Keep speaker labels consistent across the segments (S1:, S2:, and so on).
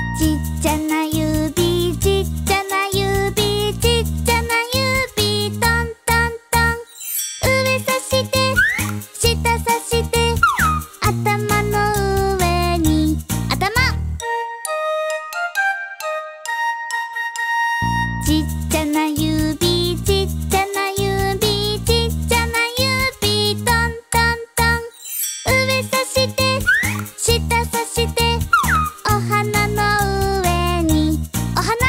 S1: ちっちゃな指、ちっちゃな指、ちっちゃな指、トントントン。上さして下さして頭の上に頭。ちっちゃな指、ちっちゃな指、ちっちゃな指、トントントン。上さして下さしてお花の上にお花。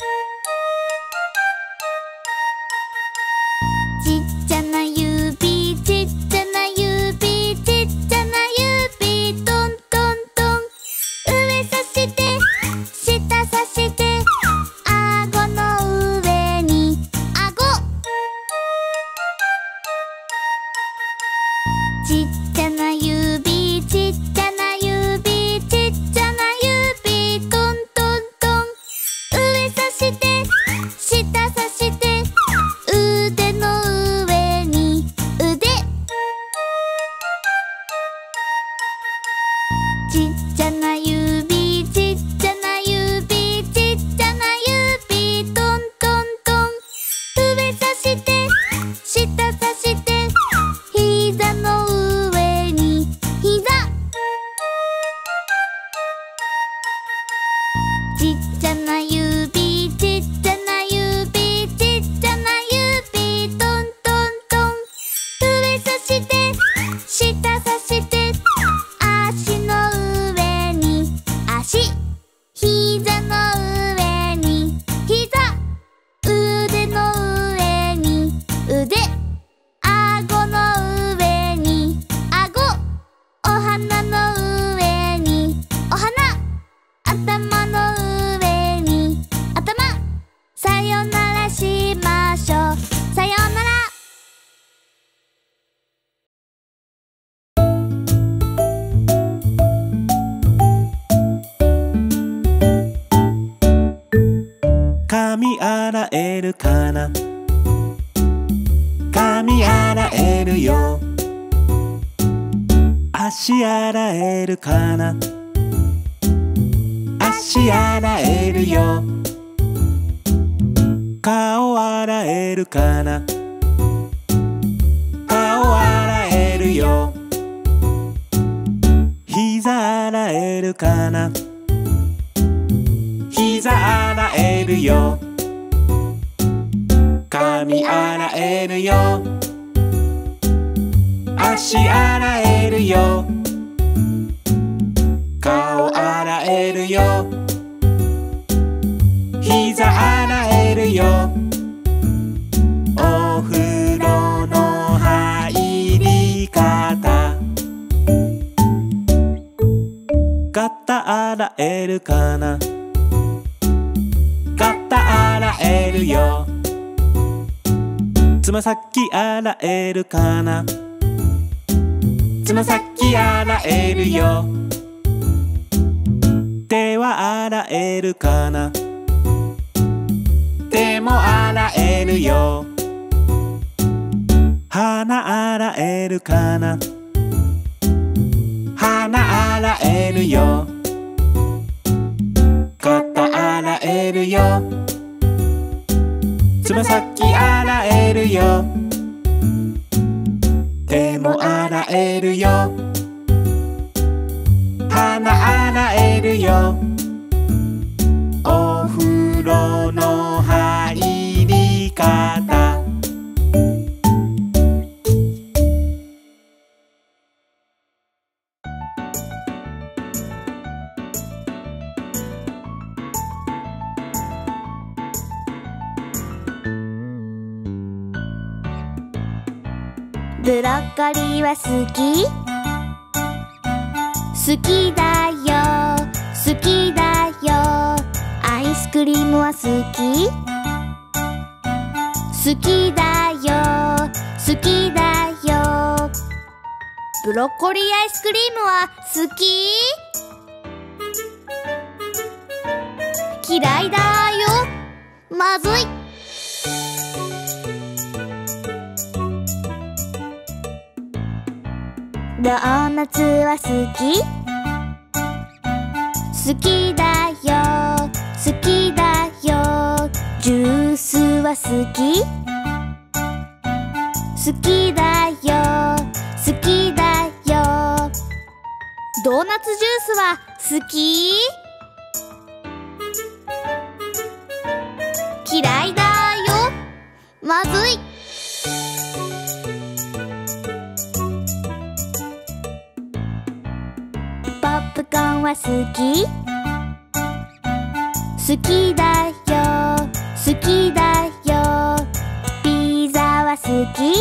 S1: ちっちゃな指、ちっちゃな指、ちっちゃな指、トントントン。上さして下さして顎の上に顎。ちっちゃな指、ちっちゃな指、ちっちゃな指、トントントン。上さして下さして腕の上に腕。ちっちゃな指、ちっちゃな指、ちっちゃな指、トントントン。上さして下さして膝の上に膝。ちっちゃな指、ちっちゃな指、ちっちゃな指、トントントン。上さして下さして足の上に足。膝の上に膝。腕の上に腕。顎の上に顎。お花の上にお花。頭の上に頭。さよならしましょう。さよなら。
S2: 髪洗えるかな、髪洗えるよ。足洗えるかな、足洗えるよ。顔洗えるかな、顔洗えるよ。膝洗えるかな、膝洗えるよ。髪洗えるよ、足洗えるよ。顔洗えるよ、膝洗えるよ。お風呂の入り方、肩洗えるかな、肩洗えるよ。つま先洗えるかな、つま先洗えるよ。手は洗えるかな、手も洗えるよ。鼻洗えるかな、鼻洗えるよ。肩洗えるよ、つま先洗えるよ。手も洗えるよ、鼻洗えるよ。お風呂の入り方、
S1: ブロッコリーは好き？好きだよ、好きだよ。アイスクリームは好き？好きだよ、好きだよ。ブロッコリーアイスクリームは好き？嫌いだよ、まずい。ドーナツは好き？好きだよ好きだよ。ジュースは好き？好きだよ好きだよ。ドーナツジュースは好き？嫌いだよ。まずい。ポップコーンは好き？好きだよ好きだよ。ピザは好き？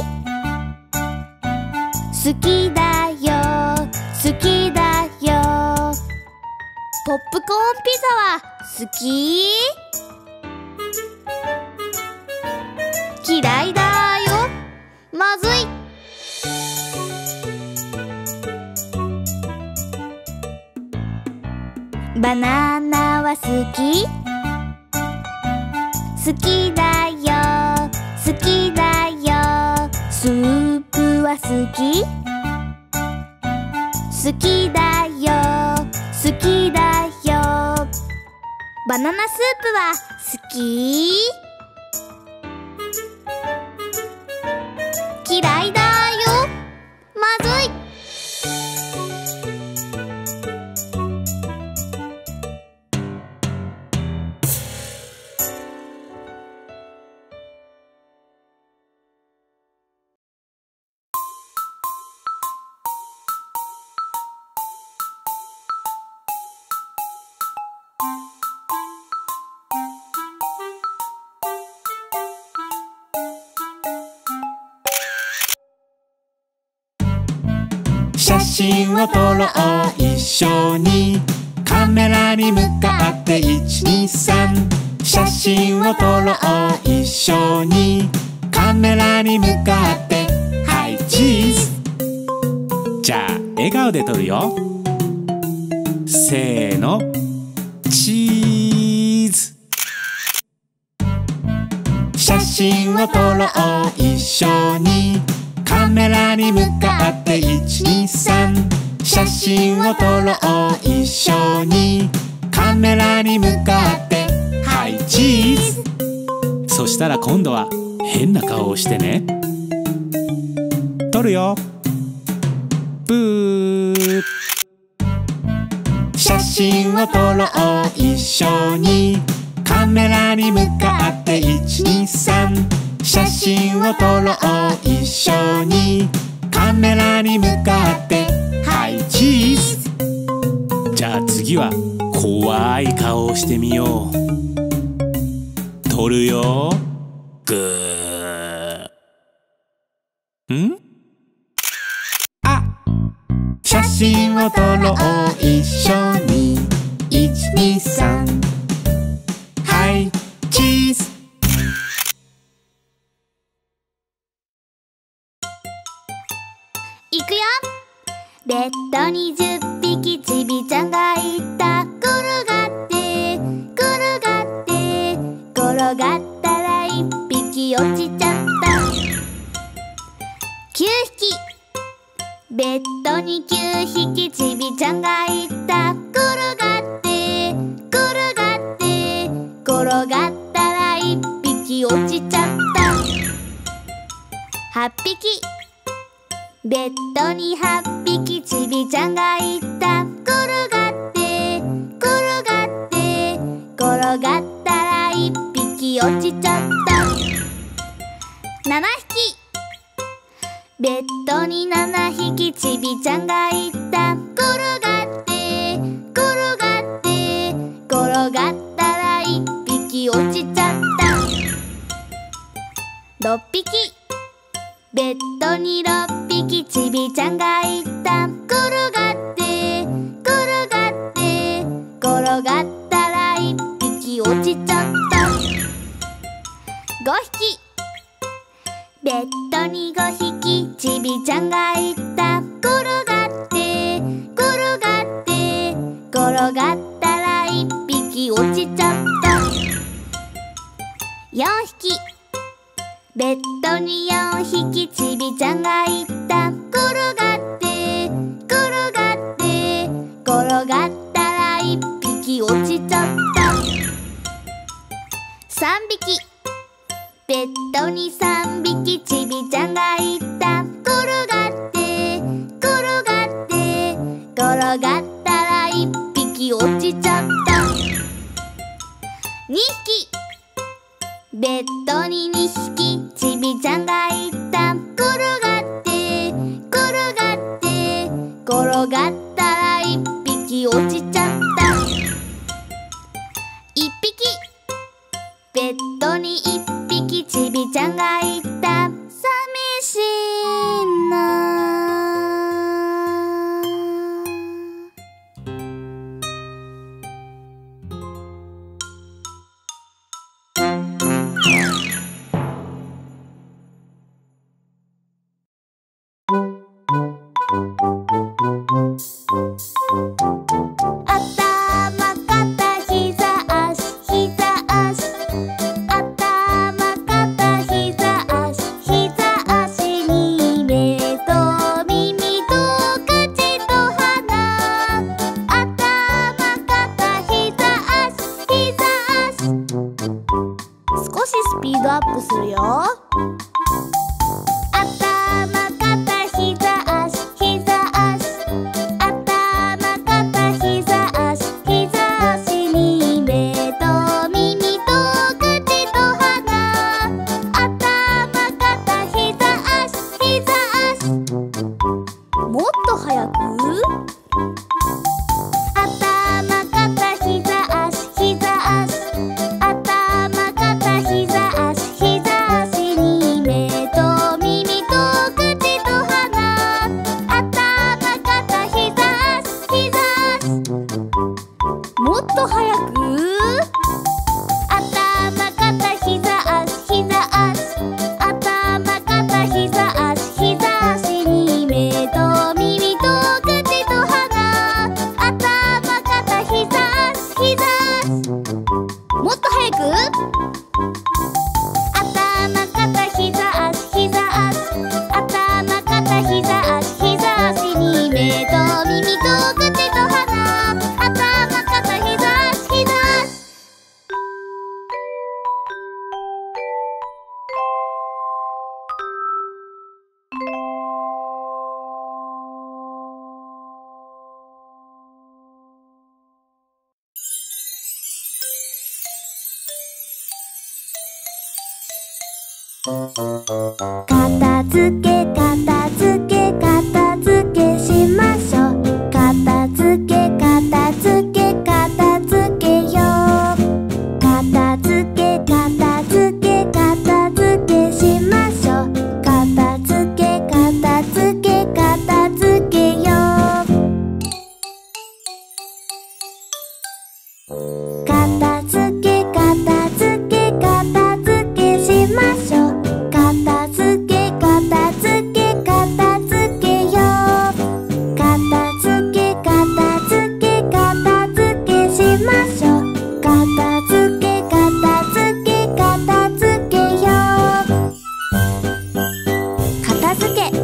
S1: 好きだよ好きだよ。ポップコーンピザは好き？嫌いだよ。まずい。バナナは好き？好きだよ好きだよ。スープは好き？好きだよ好きだよ。バナナスープは好き？嫌いだよ。まずい。
S2: 写真を撮ろう一緒に。カメラに向かって123。写真を撮ろう一緒に。カメラに向かってはいチーズ。じゃあ笑顔で撮るよ。せーのチーズ。写真を撮ろう一緒に。カメラに向かって123。写真を撮ろう一緒に。カメラに向かってはいチーズ。そしたら今度は変な顔をしてね。撮るよ。ブー。写真を撮ろう一緒に。カメラに向かって123。写真を撮ろう一緒に。カメラに向かってはいチーズ。じゃあ次は怖い顔をしてみよう。撮るよ。グー。ん？あ！写真を撮ろう一緒に。123。はいチーズ。
S1: いくよ。ベッドに10匹ちびちゃんがいた。転がって転がって転がったら1匹落ちちゃった。9匹。ベッドに9匹ちびちゃんがいた。転がって転がって転がったら1匹落ちちゃった。8匹。ベッドに8匹ちびちゃんがいた。転がって転がって転がったら1匹落ちちゃった。7匹。ベッドに7匹ちびちゃんがいた。転がって転がって転がったら1匹落ちちゃった。6匹。ベッドに6匹ちびちゃんがいた。転がって転がって転がったら1匹落ちちゃった。5匹。ベッドに5匹ちびちゃんがいた。転がって転がって転がったら1匹落ちちゃった。4匹。ベッドに4匹ちびちゃんがいた。転がって転がって転がったら1匹落ちちゃった。 匹ちびちゃんがいた。転がって転がって転がったら1匹落ちちゃった。2匹ベッドに2匹ちびちゃんがいた。転がって転がって転がったら1匹落ちちゃった。1匹ベッドに1匹ちびちゃんがいた。寂しいな。片付け片付け片付けしましょう。片付け片付け片付けよう。片付け片付け片付けしましょう。片付け片付け片付けよう。片付け片付け片付けしましょう。片付け片付け片付けよう。片付け片付け片付けしましょう。片付け片付け片付けよう。片付け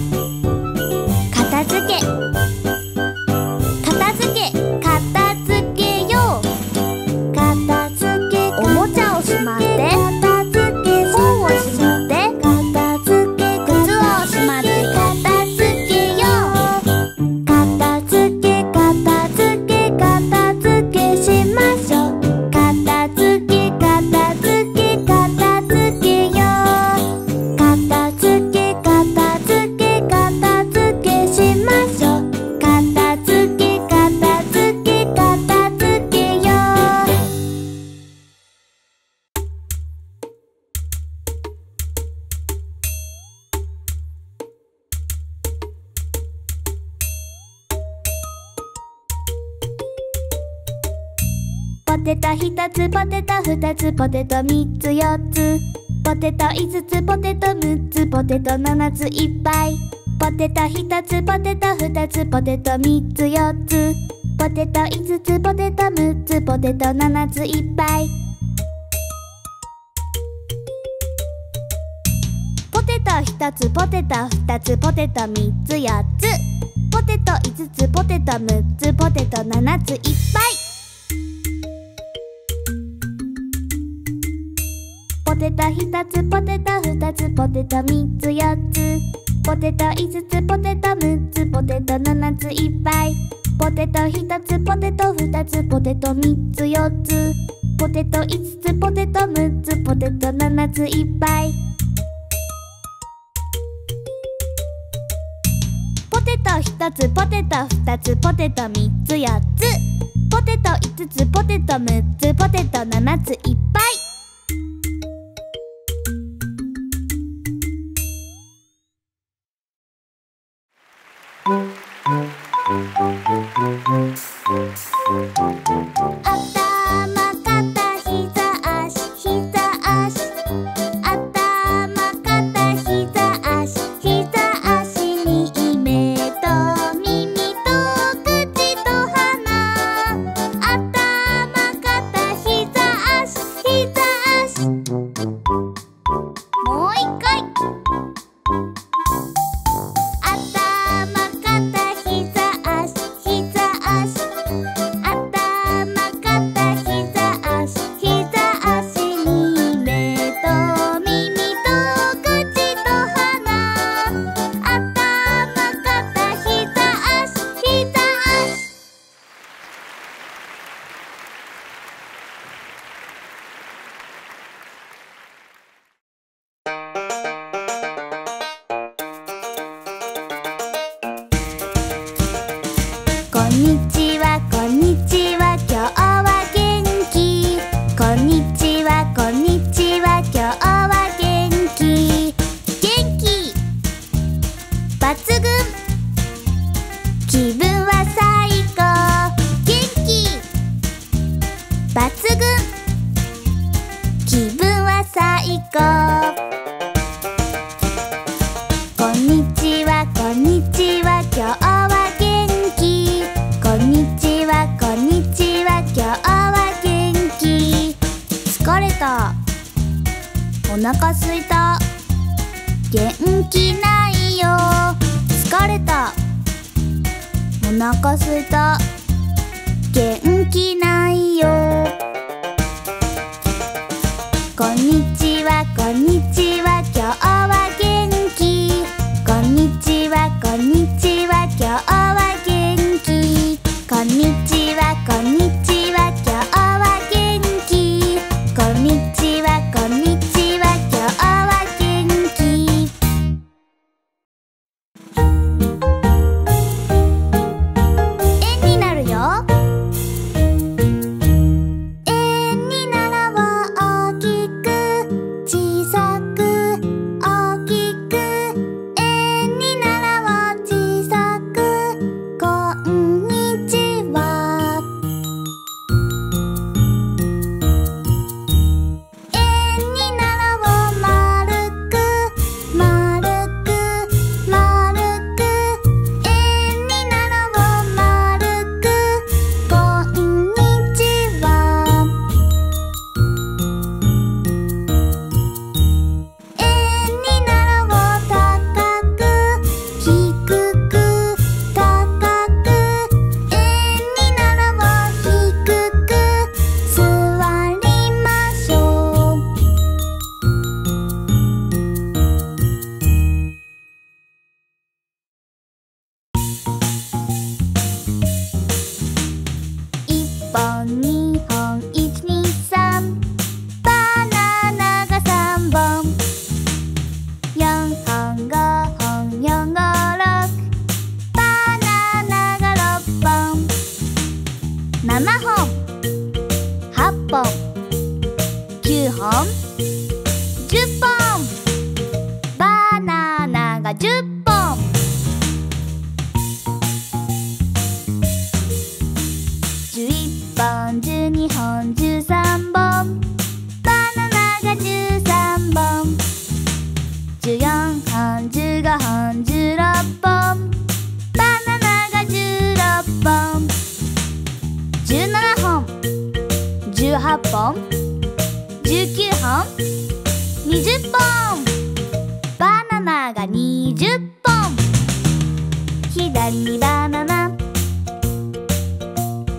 S1: 片付け片付け片付けよう。片付けおもちゃをしまって、本をしまって、靴をしまって片付けよう。片付け片付け片付けしましょう。片付け片付け片付けよう。片付け片付け片付けしましょう。片付け片付け片付けよう。ポテト1つポテト2つポテト3つ4つポテト5つポテト6つポテト7ついっぱい。ポテト1つポテト2つポテト3つ4つポテト5つポテト6つポテト7ついっぱい。ポテト1つポテト2つポテト3つ4つポテト5つポテト6つポテト7ついっぱい。ポテト1つポテト2つポテト3つ4つポテト5つポテト6つポテト7ついっぱいポテト1つポテト2つポテト3つ4つポテト5つポテト6つポテト7ついっぱいポテト1つポテト2つポテト3つ4つポテト5つポテト6つポテト7ついっぱいお腹すいた元気ないよ疲れたお腹すいた元気ないよこんにちはこんにちは今日は元気こんにちはこんにちは今日は元気こんにちはこんにちは今日は元気こんにちはこんにちは今日は元気円になるよ円にならは大きく小さく大きく円にならは小さくこんにちは円にならは丸く丸く丸く円にならは丸くこんにちは円にならは高く低く高く円にならは低く座りましょう1本2本123バナナが3本4本5本456バナナが6本7本8本9本10本バナナが10本11本12本13本バナナが13本14本15本16本バナナが16本17本18本19本20本バナナが20本左にバナナ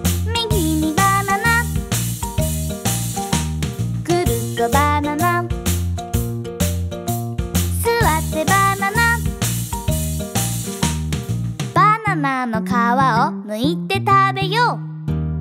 S1: 右にバナナくるっとバナナの皮を剥いて食べよう。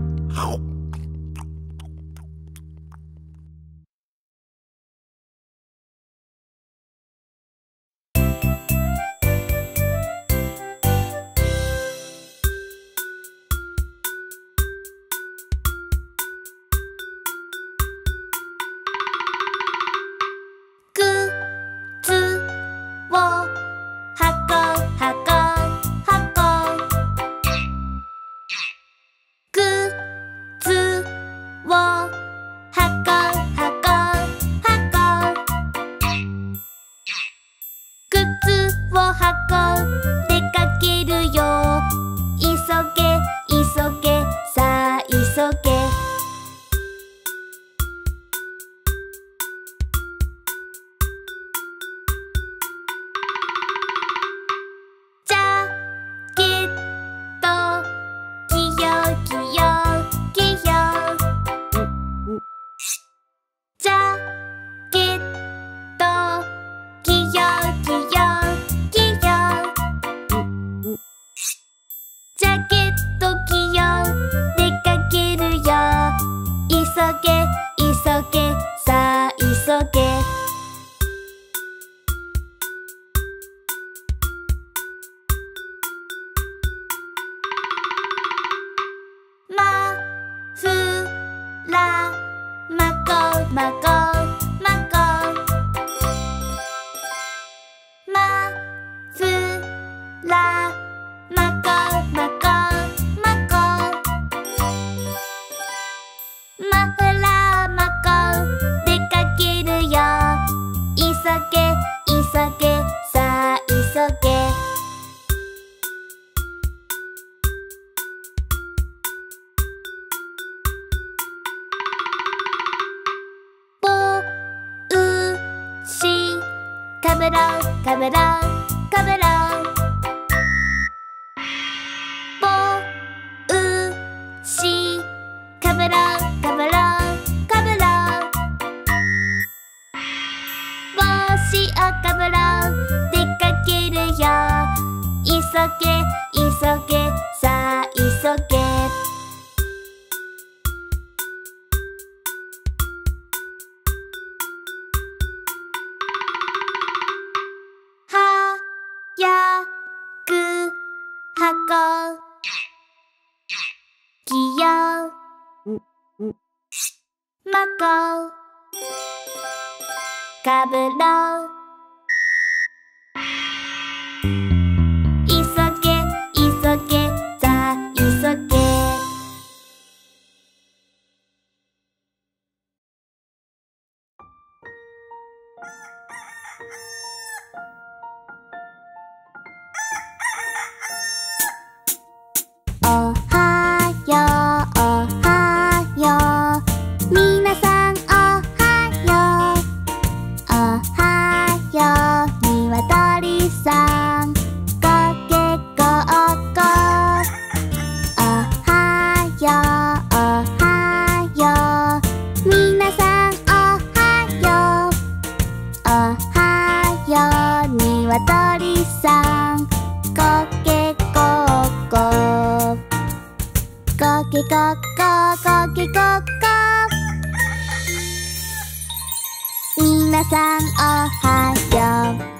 S1: 皆さんおはよう。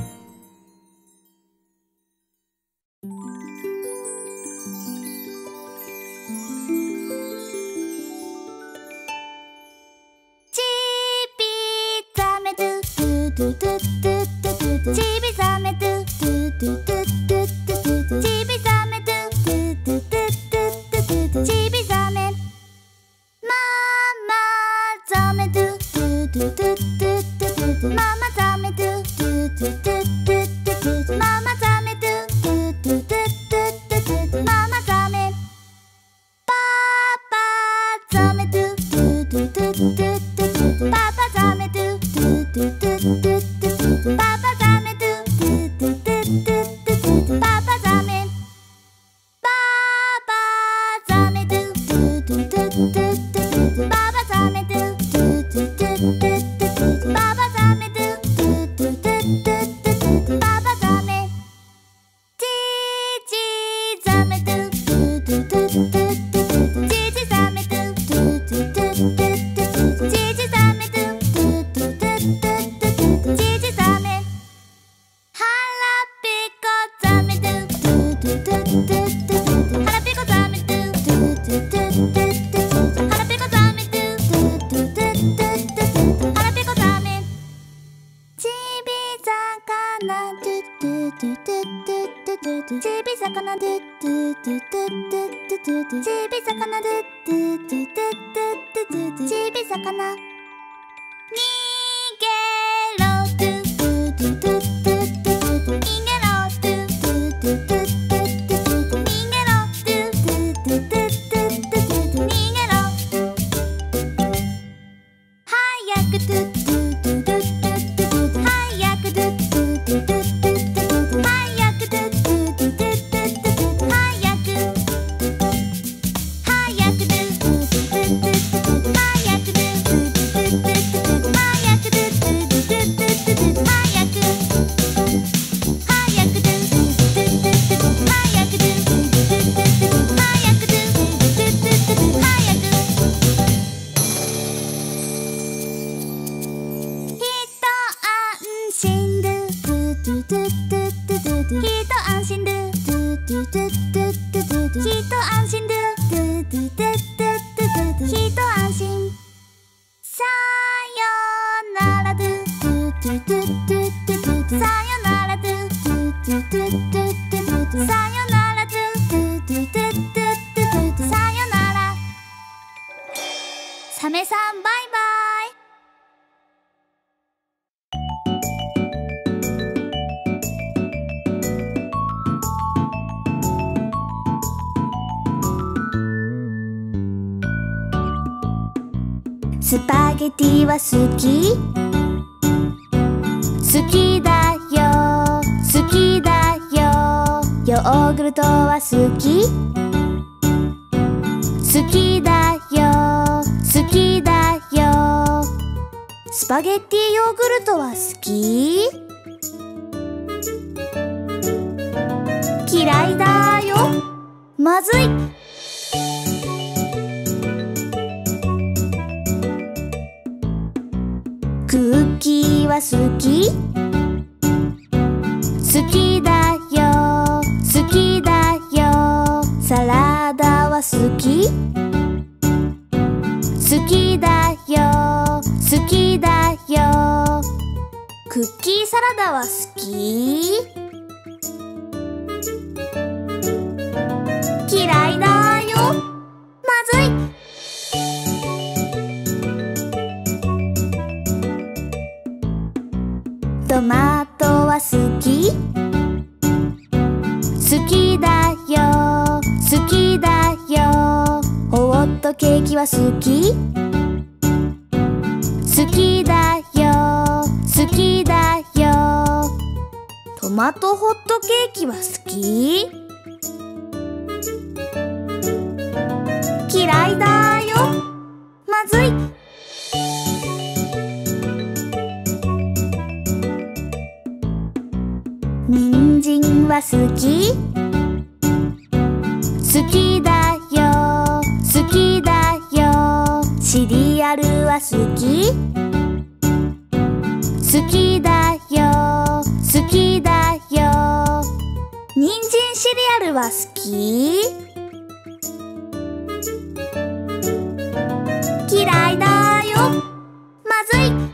S1: ちびざめドゥドゥドゥドゥドゥドゥ、ちびざめドゥドゥドゥドゥドゥドゥ、ちびざめドゥドゥドゥドゥドゥドゥ、ちびざめママザメドゥドゥドゥドゥドゥ、ママザメドゥドゥドゥドゥドゥ、ママザメドゥドゥドゥドゥドゥ、ママザメパパザメドゥドゥドゥドゥドゥ、パパザメドゥドゥドゥドゥドゥ、パパザメドゥドちびさかなちびさかなちびさかなにげろ逃げろサメさんバイバイ。スパゲティは好き？好きだよ、好きだよ。ヨーグルトは好き？好きだよ、好きだよ。スパゲティヨーグルトは好き？嫌いだよ。まずい。クッキーは好き？好きだよ、好きだよ。サラダは好き？好きだよ、好きだよ。クッキーサラダは好き？嫌いだよ。まずい。トマトは好き？好きだよ、好きだよ。ホットケーキは好き？好きだよ、好きだよ。トマトホットケーキは好き？嫌いだよ。まずい。人参は好き？好きだよ、好きだよ。シリアルは好き？好きだよ、好きだよ。人参シリアルは好き？嫌いだよ。まずい。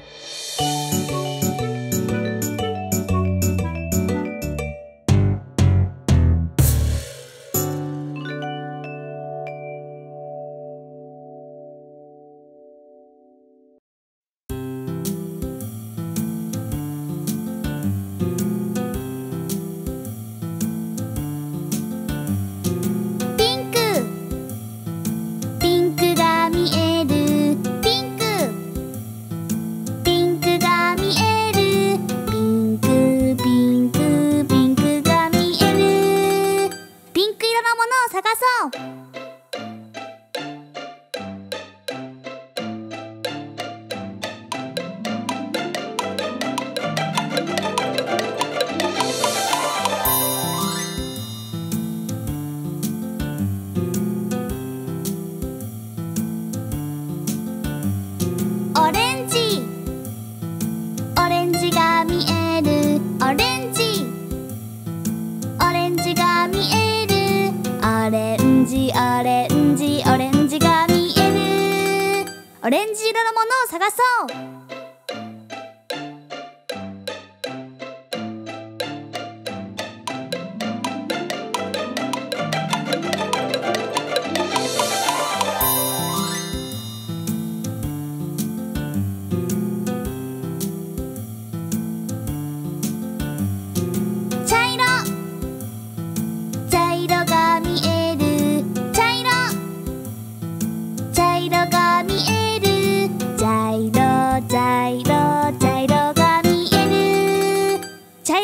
S1: オレンジ色のものを探そう。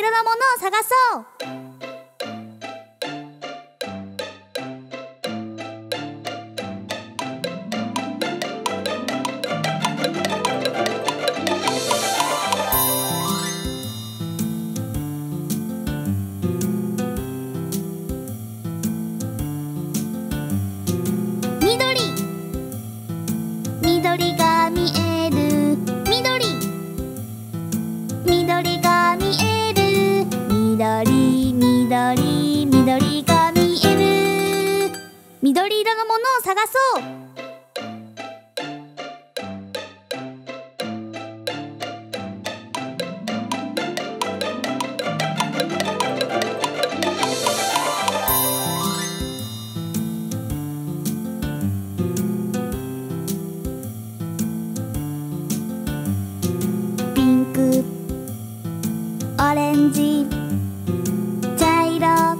S1: 色のものを探そう。緑が見える。緑が見える。緑が見える。緑色のものを探そう。オレンジ、茶色、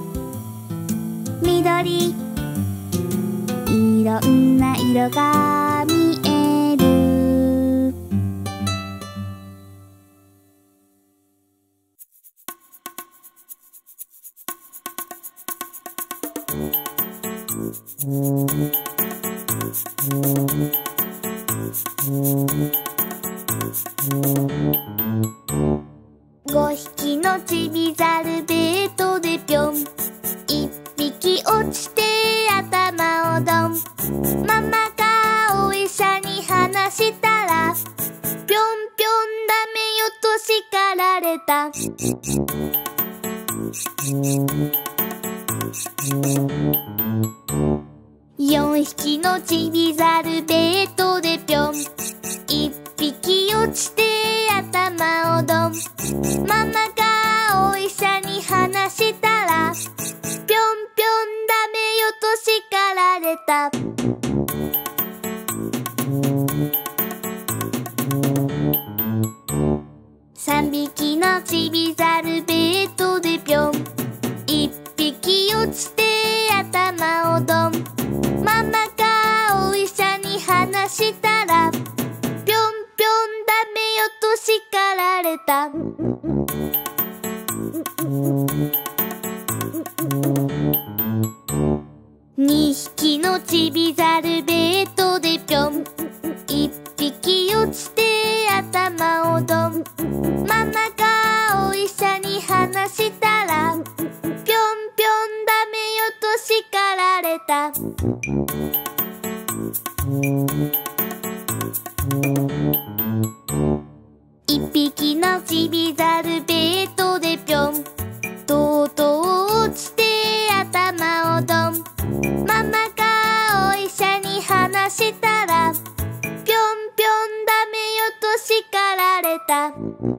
S1: 緑、いろんな色が見える。5匹のちびざるベッドでぴょん。1匹落ちて頭をドン。ママがお医者に話したら、ぴょんぴょんダメよと叱られた。4匹のちびざるベッドでぴょん。1匹落ちて頭をドン。ママがお医者に話したら、ぴょんぴょんダメよと叱られた。3匹のちびざるベッドでぴょん。1匹落ちて頭をドン。ママがお医者に話したら、ぴょんぴょんダメよと叱られた。2匹のちびざるベッドでぴょん。1匹落ちて頭をドン。ママがお医者に話したら、ぴょんぴょんダメよと叱られた。1匹のちびざるベッドでぴょん。とうとう落ちて頭をドン。ママがお医者に話したら、ぴょんぴょんダメよと叱られた。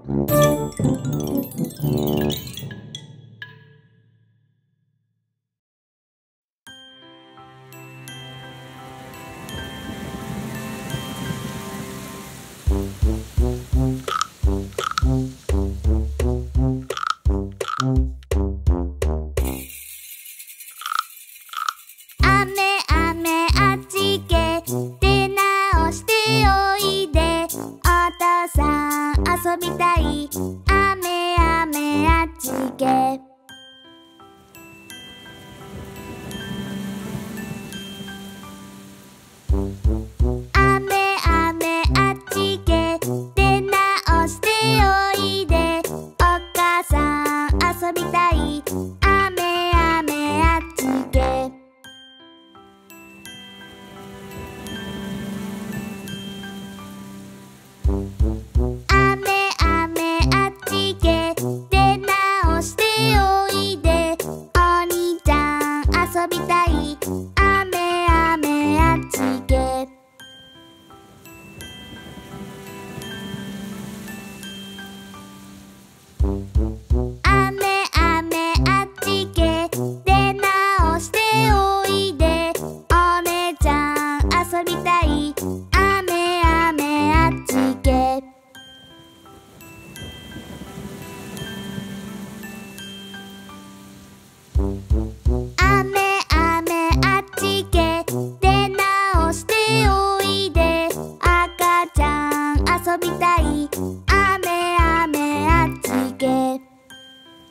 S1: 雨雨あっちけ出直しておいで。お父さん遊びたい。雨雨あっちけ。雨雨あっちけ出直しておいで。お母さん遊びたい。雨雨あっちけ。雨雨あっちけ出直しておいで。お兄ちゃん遊びたい。雨雨あっちけ。雨雨あっちけ出直しておいで。お姉ちゃん遊びたい。雨雨あっちけ。雨雨あっちけ出直しておいで。赤ちゃん遊びたい。雨雨あっちけ。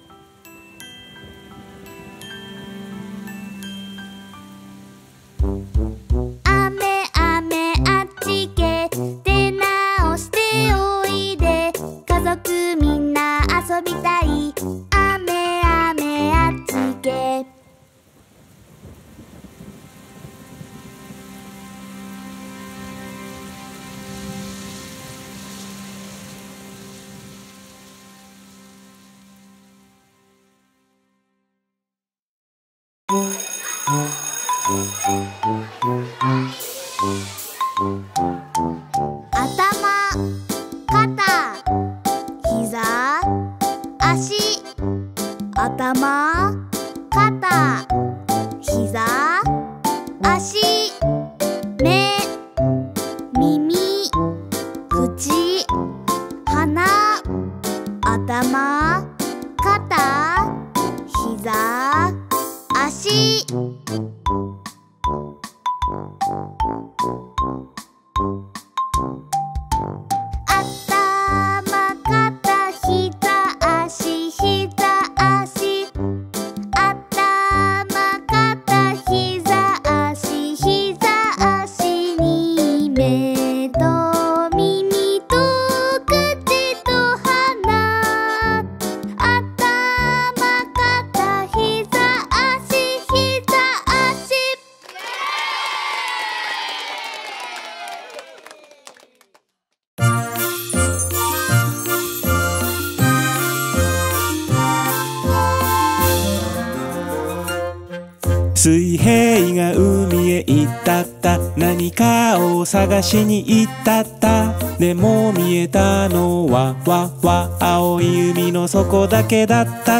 S2: 水平が海へ行ったった、何かを探しに行ったった。でも見えたのは青い海の底だけだったった。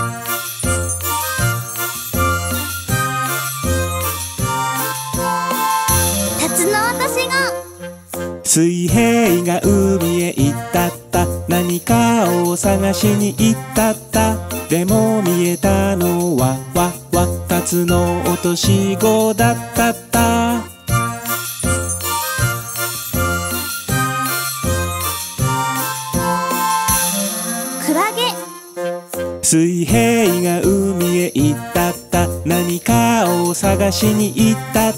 S1: タツノオトシゴ。
S2: 水平が海へ行ったった、何かを探しに行ったった。でも見えたのはタツノオトシゴだったった。
S1: クラゲ。
S2: 水平が海へ行ったった、何かを探しに行ったった。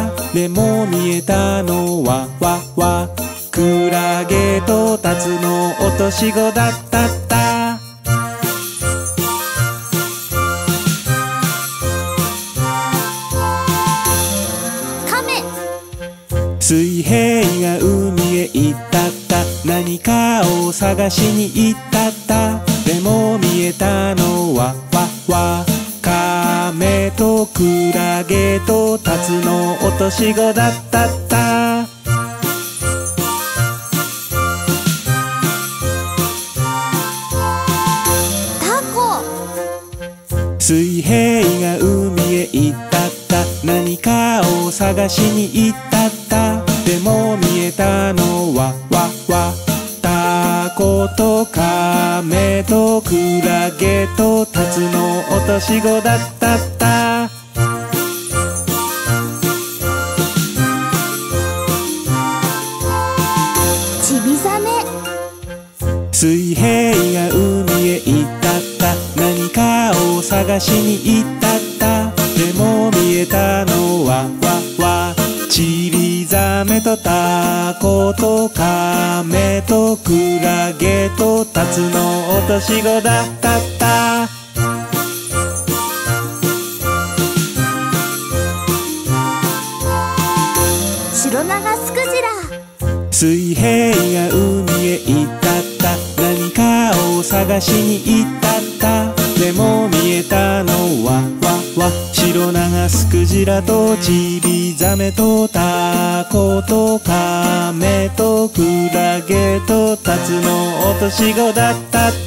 S2: でも見えたのはクラゲとタツノオトシゴだったった。水平が海へ行ったった、何かを探しに行ったった。でも見えたのはカメとクラゲとタツノオトシゴだったった。
S1: タコ。
S2: 水平が海へ行ったった、何かを探しに行ったった。でも見えたのはタコとカメとクラゲとタツノオトシゴだったった。
S1: チビザメ。
S2: 水平が海へ行ったった、何かを探しに行ったった。でも見えたのはチビザメとタコとカメとクラゲとタツノオトシゴだったった。
S1: シロナガスクジラ。
S2: 水平が海へ行ったった、何かを探しに行ったった。でも見えたのはシロナガスクジラとチビザメとタコとカメとクラゲとタツノオトシゴだったった。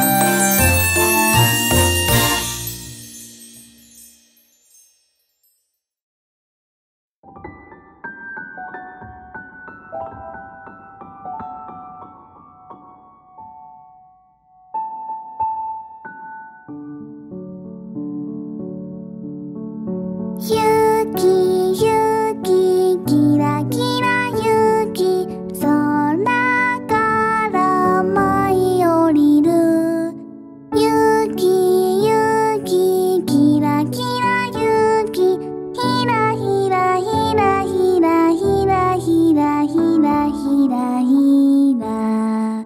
S1: 雪雪キラキラ雪、空から舞い降りる。雪雪キラキラ雪、ひらひらひらひらひらひらひらひらひら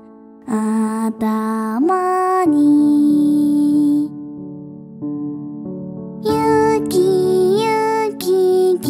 S1: 頭に。雪雪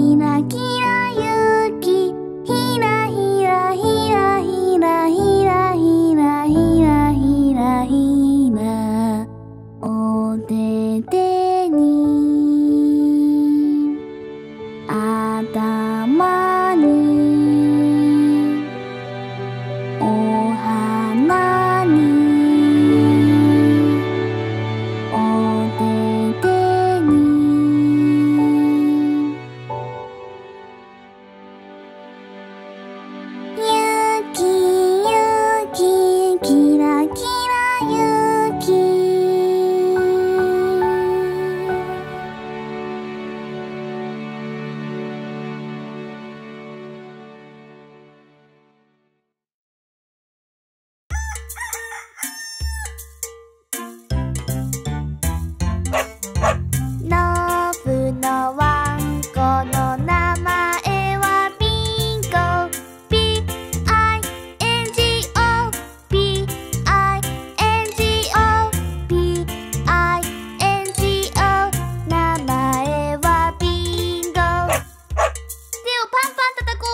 S1: ひらひらゆきひらひらひらひらひらひらひらひらひらおててにあたまにおはなにおててにゆきゆききらきらゆきノブのワンコの名前はビンゴ B-I-N-G-O B-I-N-G-O B-I-N-G-O 名前はビンゴ手をパンパン叩こ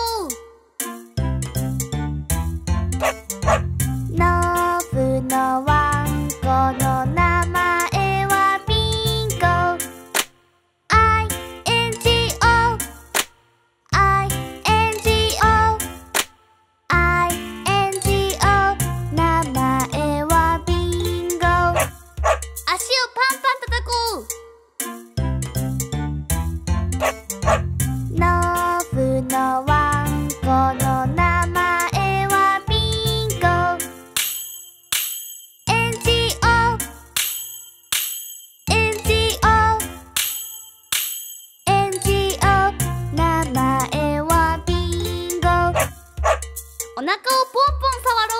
S1: うノブのワンコの名前はビンゴ I-N-G-O I-N-G-O I-N-G-O 名前はビンゴ足をパンパン叩こうノブのワンコの名前はビンゴ NGO NGO NGO 名前はビンゴお腹をポンポン触ろ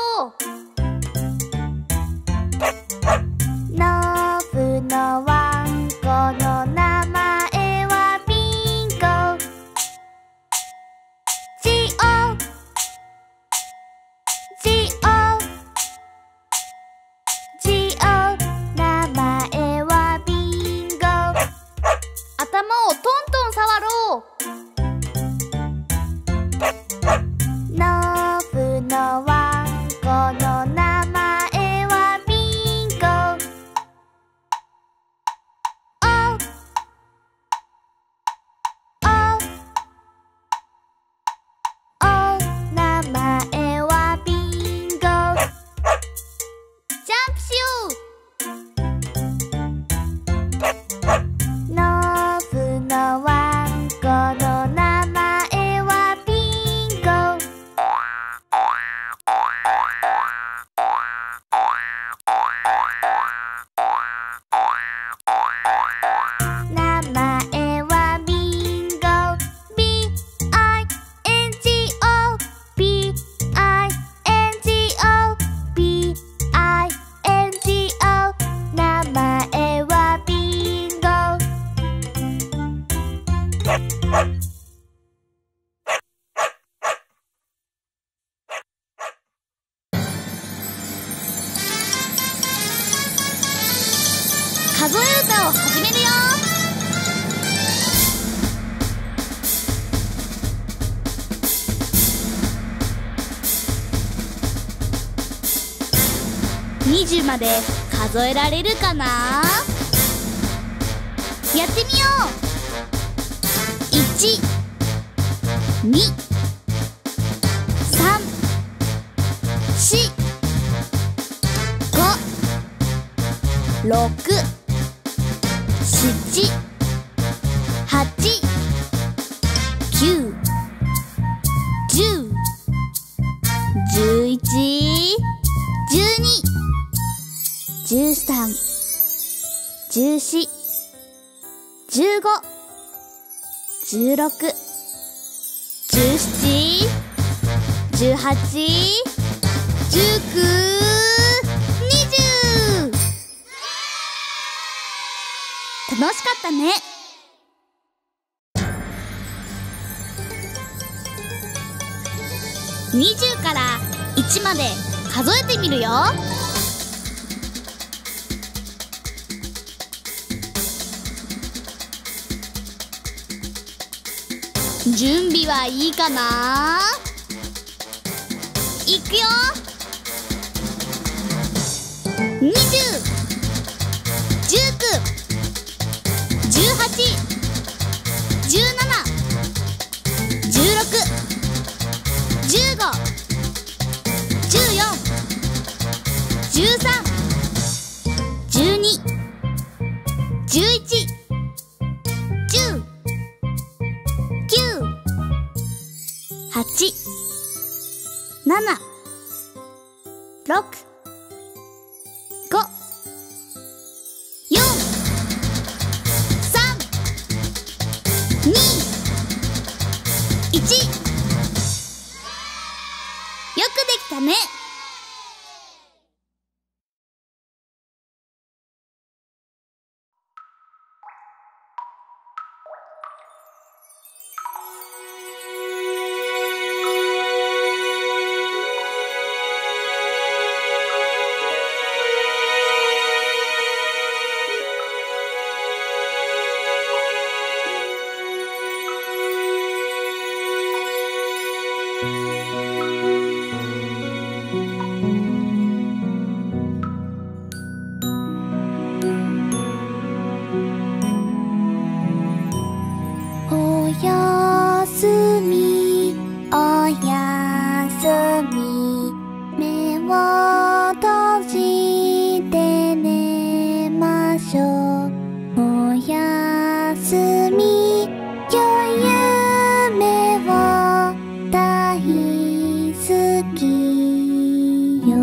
S1: うノブのワンコの名前はビンゴ GO GO GO 名前はビンゴ頭をトントン触ろうノブのワンコの名前はビンゴ O O O 名前はビンゴジャンプしようノブのワンコの名前はビンゴ名前はビンゴ B-I-N-G-O B-I-N-G-O B-I-N-G-O 名前はビンゴ数え歌を始めるよ20まで数えられるかなやってみよう1 2 3 4 5 6 7 8 9 10 11 12 13 14 15 16 17 18 19 20楽しかったね。20から1まで数えてみるよ。 準備はいいかな？いくよ。20、19、18、17、16、15、14、13、12、11、10、9、8、7、6、5、4、3、2、1。よくできたね。おやすみ、おやすみ、目を閉じて寝ましょう。おやすみ、良い夢を大好きよ。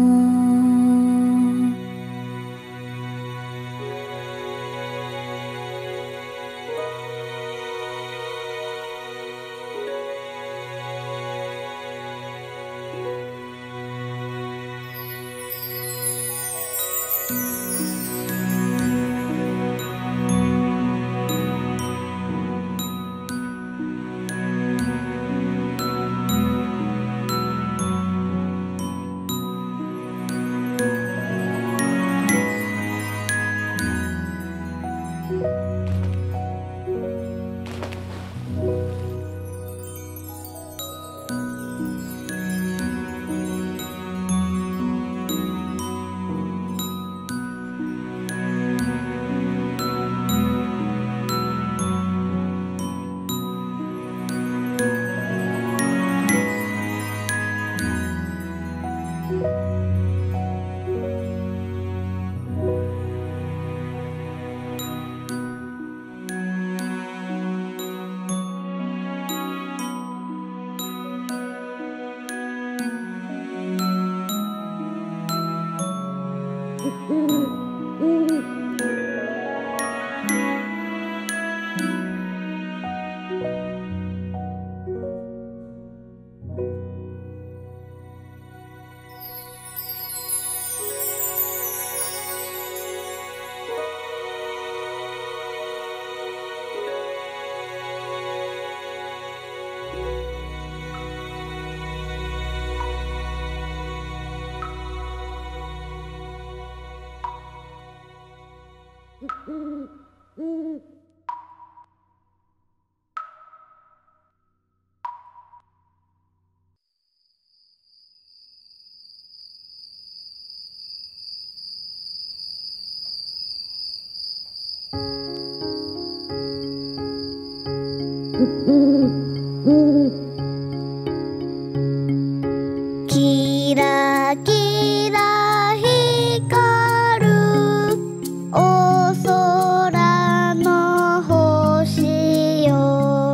S1: キラキラ光るお空の星よ、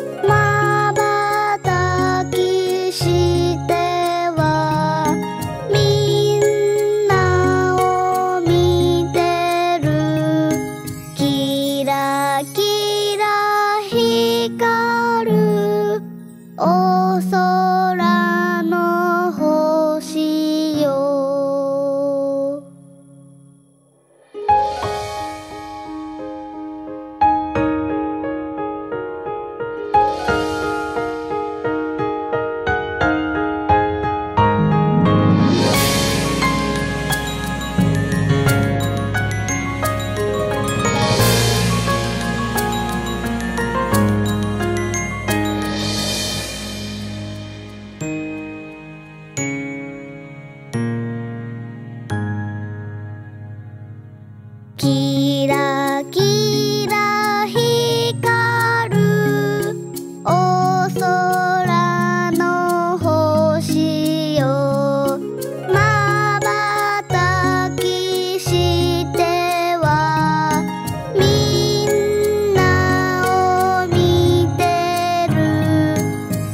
S1: 瞬きしてはみんなを見てる。キラキラ光る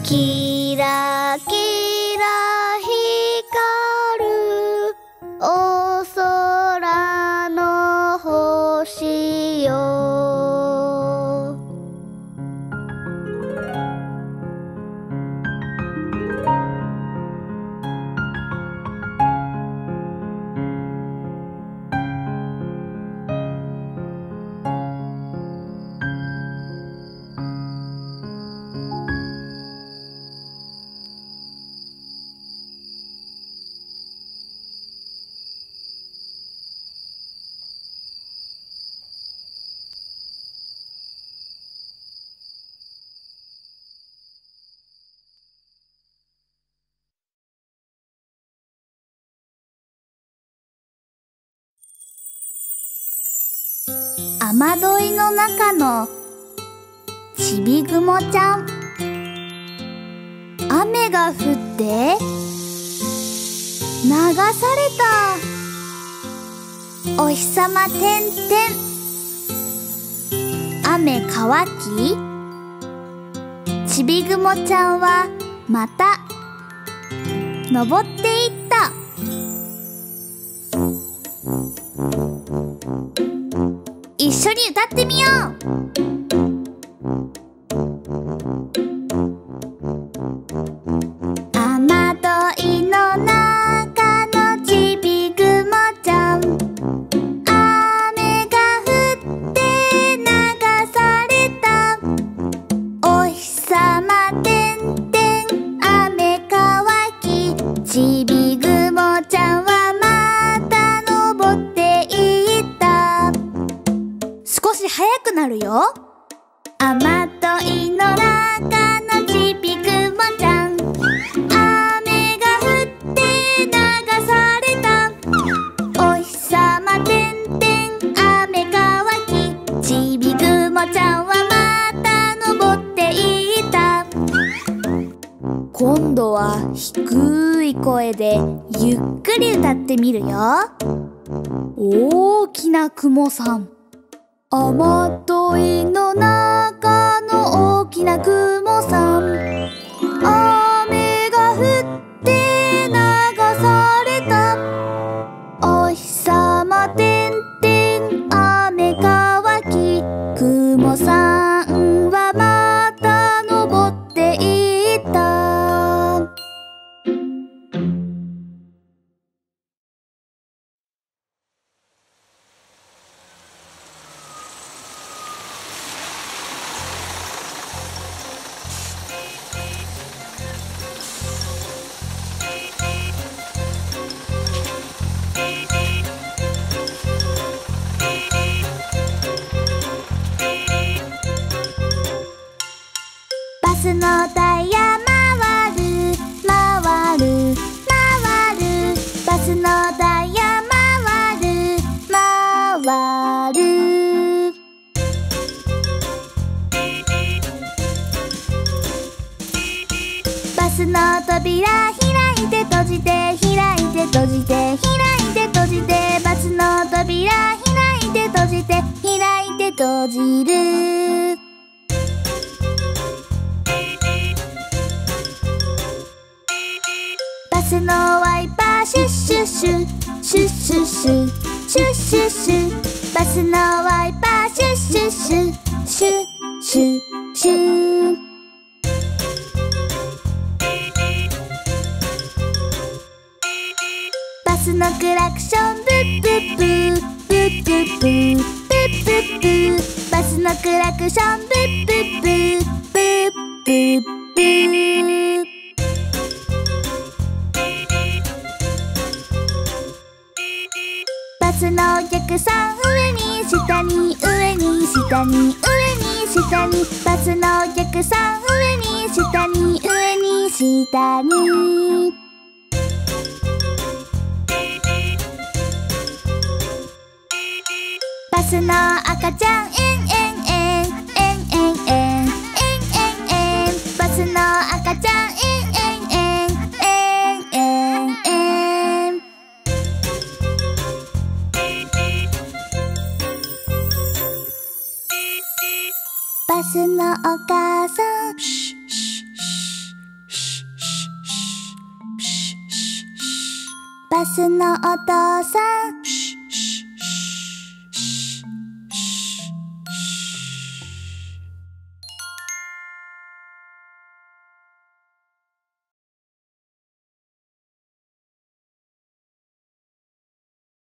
S1: キラキラ光るお空の星よ。雨どいの中のちびぐもちゃん。雨が降って流された。お日さまてんてん。雨乾き、ちびぐもちゃんはまた登っていった。一緒に歌ってみよう。雨どいの中のちびぐもちゃん。雨が降って流された。お日さまてんてん。雨乾き、ちびぐもちゃんはまた登っていった。少し速くなるよ。雨どいの中のちびぐもちゃん。雨が降って流された。お日さまてんてん。雨乾き、ちびぐもちゃんはまた登っていった。今度は低い声でゆっくり歌ってみるよ。大きな雲さん。雨どいの中の大きな雲さん。雨が降って流された。お日さまてんてん。雨乾き、雲さんはまた登っていった。バスのタイヤ回る回る回る。バスのタイヤ回る回る。バスの扉開いて閉じて開いて閉じて開いて閉じて。バスの扉開いて閉じて開いて閉じる。バスのワイパーシュッシュッシュシュッシュッシュシュッシュッシュ。バスのワイパーシュッシュッシュシュッシュッシュ。バスのクラクションブッブッブーブッブッブーブッブッブー。バスのクラクションブッブッブーブッブッブー。バスのお客さん上に下に上に下に上に下に。バスのお客さん上に下に上に下に。バスの赤ちゃんえんえんえんえんえんえんえんえんえん。バスの赤ちゃんえんえんえんえんえんえん。バスのお母さんバスのお父さん